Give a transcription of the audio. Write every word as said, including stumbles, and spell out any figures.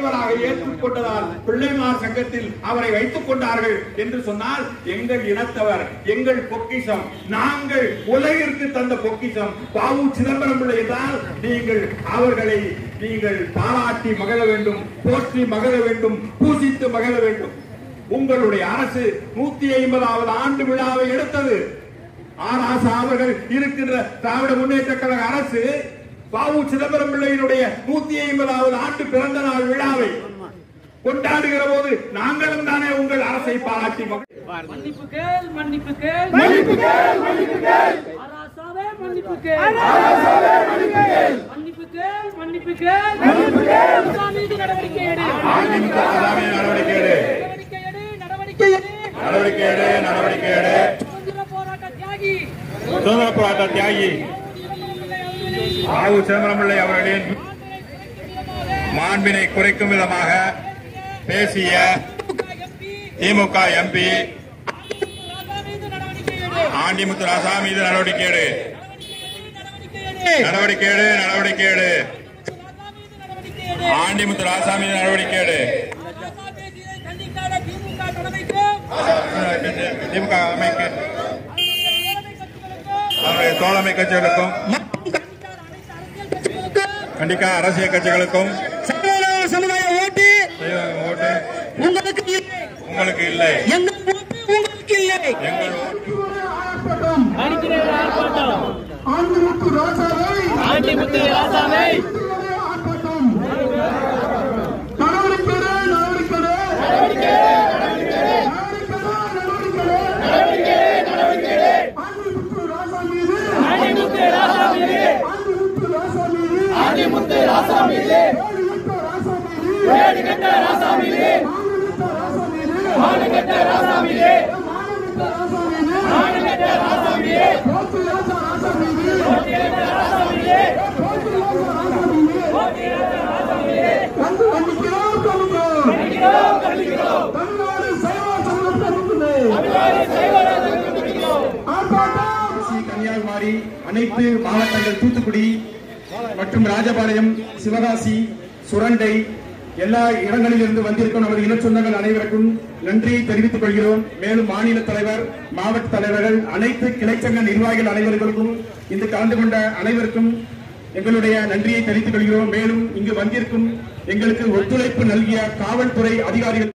ஏற்றுக்கொண்டதால் பிள்ளைமார் சங்கத்தில் அவரை வைத்துக் கொண்டார்கள் என்று சொன்னால் எங்கள் இனத்தவர், எங்கள் பொக்கிஷம், நாங்கள் உலகிற்கு தந்த பொக்கிஷம் பாவு சிதம்பரம் பிள்ளை என்றால் நீங்கள் அவர்களை நீங்கள் பாராட்டி மகிழ வேண்டும், போற்றி மகிழ வேண்டும், பூசித்து மகிழ வேண்டும். உங்களுடைய அரசு நூத்தி ஐம்பதாவது ஆண்டு விழாவை எடுத்தது. ஆராசா அவர்கள் இருக்கின்ற திராவிட முன்னேற்ற கழக அரசு பாவு சிதம்பரம் பிள்ளையினுடைய நூத்தி ஐம்பதாவது ஆண்டு பிறந்த நாள் விழாவை கொண்டாடுகிற போது நாங்களும் தானே உங்கள் அரசை பாராட்டி மன்னிப்பு கேள், மன்னிப்பு கேள், மன்னிப்பு கேள், மன்னிப்பு கேள், ஆராசாவே மன்னிப்பு கேள், ஆராசாவே மன்னிப்பு கேள், மன்னிப்பு கேள், மன்னிப்பு கேள், மன்னிப்பு கேள், சாமிக்கு நடவடிக்கை எடு, சாமி நடவடிக்கை எடு, நடவடிக்கை எடு, நடவடிக்கை எடு, நடவடிக்கை எடு, நடவடிக்கை எடு. சுதந்திர போராட்ட தியாகி, சுதந்திர போராட்ட தியாகி பாவு சிதம்பரம் பிள்ளை அவர்களின் மாண்பினை குறைக்கும் விதமாக பேசிய திமுக எம்பி ஆண்டிமுத்து ராசா மீது நடவடிக்கை எடு, நடவடிக்கை எடு, நடவடிக்கை எடு, ஆண்டிமுத்து ராசா மீது நடவடிக்கை எடு. திமுக அமைக்க அவருடைய தோழமை கட்சிகளுக்கும் கண்டிப்பா அரசியல் கட்சிகளுக்கும் சமுதாய ஓட்டு ஓட்டு உங்களுக்கு உங்களுக்கு இல்லை, எங்கள் ஓட்டு உங்களுக்கு இல்லை. எங்கள் ஓட்டு ஆண்டிமுத்து ராசாவை, ஆண்டிமுத்து ராசாவை நடவடிக்கை நடவடிக்கை நடவடிக்கை நடவடிக்கை நடவடிக்கை ஆண்டிமுத்து ராசா மீது, ஆண்டிமுத்து ராசா மீது, ஆண்டிமுத்து ராசா மீது, வேடிக்கட்ட ராசா மீது, மானகட்ட ராசா மீது, மானகட்ட ராசா மீது, போற்றியாச்ச ராசா மீது, போற்றியாச்ச ராசா மீது, போற்றியாச்ச ராசா மீது கண்டு கண்டிக்கிறோம், கண்டிக்கிறோம், கண்டிக்கிறோம். தமிழ்நாடு சைவ சங்கத்தினே, தமிழ்நாடு சைவ சங்கத்தினே ஆர்ப்பாட்டம். கன்னியாகுமரி அனைத்து மாவட்டங்கள், தூத்துக்குடி மற்றும் ராஜபாளையம், சிவகாசி, சுரண்டை எல்லா இடங்களிலிருந்து வந்திருக்கும் நமது இன சொந்தங்கள் அனைவருக்கும் நன்றியை தெரிவித்துக் கொள்கிறோம். மேலும் மாநில தலைவர், மாவட்ட தலைவர்கள், அனைத்து கிளைச்சங்க நிர்வாகிகள் அனைவருக்கும் இன்று கலந்து கொண்ட அனைவருக்கும் எங்களுடைய நன்றியை தெரிவித்துக் கொள்கிறோம். மேலும் இங்கு வந்திருக்கும் எங்களுக்கு ஒத்துழைப்பு நல்கிய காவல்துறை அதிகாரிகள்